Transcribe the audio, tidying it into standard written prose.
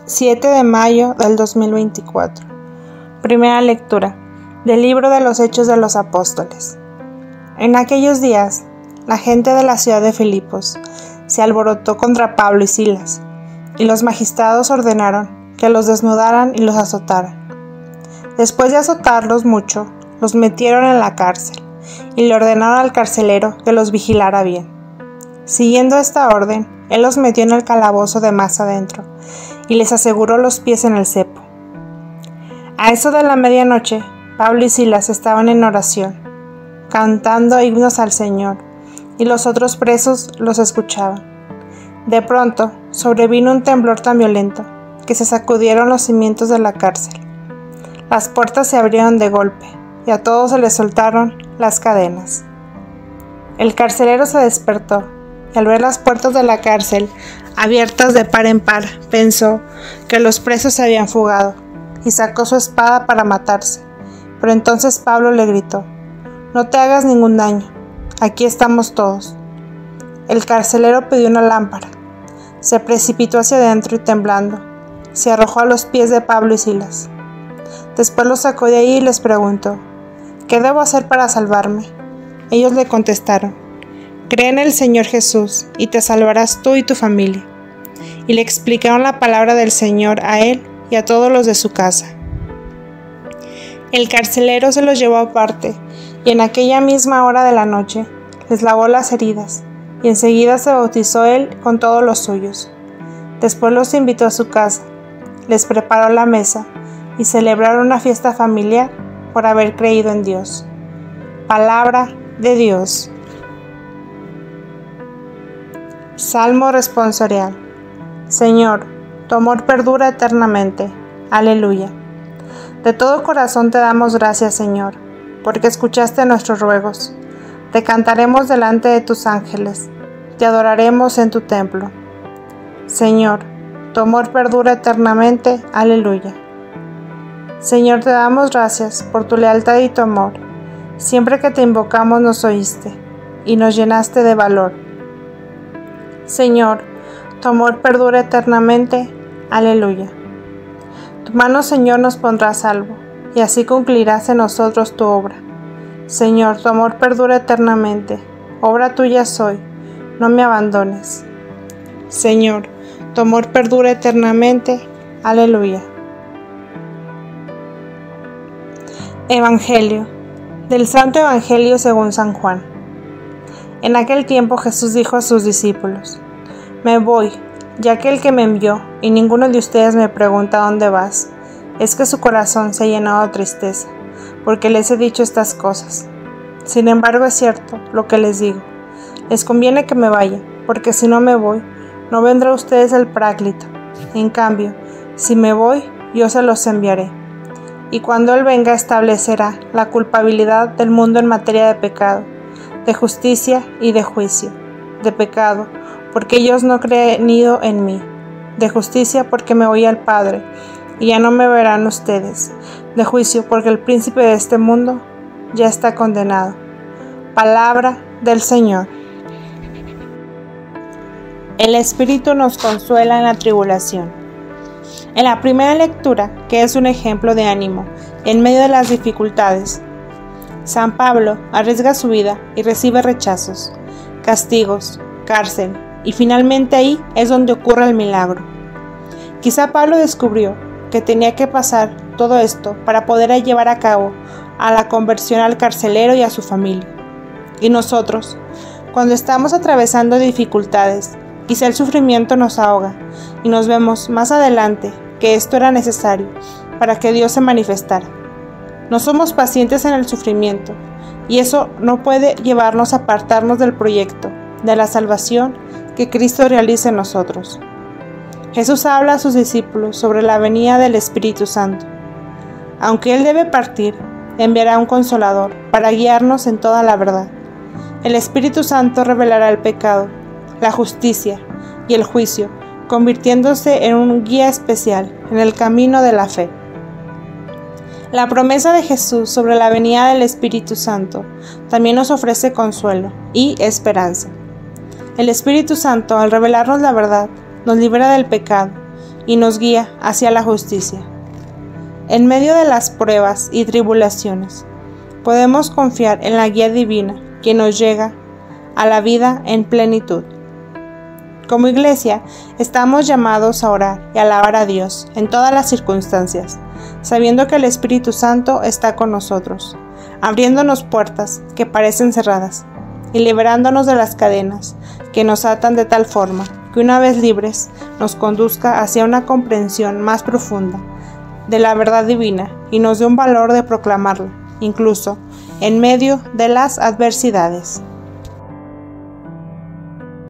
7 de mayo del 2024. Primera lectura del libro de los Hechos de los Apóstoles. En aquellos días, la gente de la ciudad de Filipos se alborotó contra Pablo y Silas, y los magistrados ordenaron que los desnudaran y los azotaran. Después de azotarlos mucho, los metieron en la cárcel, y le ordenaron al carcelero que los vigilara bien. Siguiendo esta orden, él los metió en el calabozo de más adentro, y les aseguró los pies en el cepo. A eso de la medianoche, Pablo y Silas estaban en oración, cantando himnos al Señor, y los otros presos los escuchaban. De pronto, sobrevino un temblor tan violento, que se sacudieron los cimientos de la cárcel. Las puertas se abrieron de golpe, y a todos se les soltaron las cadenas. El carcelero se despertó, y al ver las puertas de la cárcel abiertas de par en par, pensó que los presos se habían fugado, y sacó su espada para matarse. Pero entonces Pablo le gritó: «No te hagas ningún daño, aquí estamos todos». El carcelero pidió una lámpara, se precipitó hacia adentro y temblando, se arrojó a los pies de Pablo y Silas. Después los sacó de ahí y les preguntó: «¿Qué debo hacer para salvarme?». Ellos le contestaron: «Cree en el Señor Jesús y te salvarás tú y tu familia». Y le explicaron la palabra del Señor a él y a todos los de su casa. El carcelero se los llevó aparte y en aquella misma hora de la noche les lavó las heridas y enseguida se bautizó él con todos los suyos. Después los invitó a su casa, les preparó la mesa y celebraron una fiesta familiar por haber creído en Dios. Palabra de Dios. Salmo responsorial. Señor, tu amor perdura eternamente. Aleluya. De todo corazón te damos gracias, Señor, porque escuchaste nuestros ruegos. Te cantaremos delante de tus ángeles, te adoraremos en tu templo. Señor, tu amor perdura eternamente. Aleluya. Señor, te damos gracias por tu lealtad y tu amor. Siempre que te invocamos nos oíste y nos llenaste de valor. Señor, tu amor perdura eternamente. Aleluya. Tu mano, Señor, nos pondrá a salvo, y así cumplirás en nosotros tu obra. Señor, tu amor perdura eternamente. Obra tuya soy, no me abandones. Señor, tu amor perdura eternamente. Aleluya. Evangelio. Del Santo Evangelio según San Juan. En aquel tiempo Jesús dijo a sus discípulos: «Me voy, ya que el que me envió, y ninguno de ustedes me pregunta dónde vas, es que su corazón se ha llenado de tristeza, porque les he dicho estas cosas. Sin embargo, es cierto lo que les digo. Les conviene que me vaya, porque si no me voy, no vendrá a ustedes el Paráclito. En cambio, si me voy, yo se los enviaré. Y cuando Él venga, establecerá la culpabilidad del mundo en materia de pecado, de justicia y de juicio. De pecado, porque ellos no creen en mí. De justicia, porque me voy al Padre, y ya no me verán ustedes. De juicio, porque el príncipe de este mundo ya está condenado». Palabra del Señor. El Espíritu nos consuela en la tribulación. En la primera lectura, que es un ejemplo de ánimo en medio de las dificultades, San Pablo arriesga su vida y recibe rechazos, castigos, cárcel, y finalmente ahí es donde ocurre el milagro. Quizá Pablo descubrió que tenía que pasar todo esto para poder llevar a cabo a la conversión al carcelero y a su familia. Y nosotros, cuando estamos atravesando dificultades, quizá el sufrimiento nos ahoga y nos vemos más adelante que esto era necesario para que Dios se manifestara. No somos pacientes en el sufrimiento, y eso no puede llevarnos a apartarnos del proyecto de la salvación que Cristo realiza en nosotros. Jesús habla a sus discípulos sobre la venida del Espíritu Santo. Aunque Él debe partir, enviará un Consolador para guiarnos en toda la verdad. El Espíritu Santo revelará el pecado, la justicia y el juicio, convirtiéndose en un guía especial en el camino de la fe. La promesa de Jesús sobre la venida del Espíritu Santo también nos ofrece consuelo y esperanza. El Espíritu Santo, al revelarnos la verdad, nos libera del pecado y nos guía hacia la justicia. En medio de las pruebas y tribulaciones, podemos confiar en la guía divina que nos llega a la vida en plenitud. Como iglesia, estamos llamados a orar y alabar a Dios en todas las circunstancias, sabiendo que el Espíritu Santo está con nosotros, abriéndonos puertas que parecen cerradas y liberándonos de las cadenas que nos atan de tal forma que una vez libres nos conduzca hacia una comprensión más profunda de la verdad divina y nos dé un valor de proclamarla, incluso en medio de las adversidades.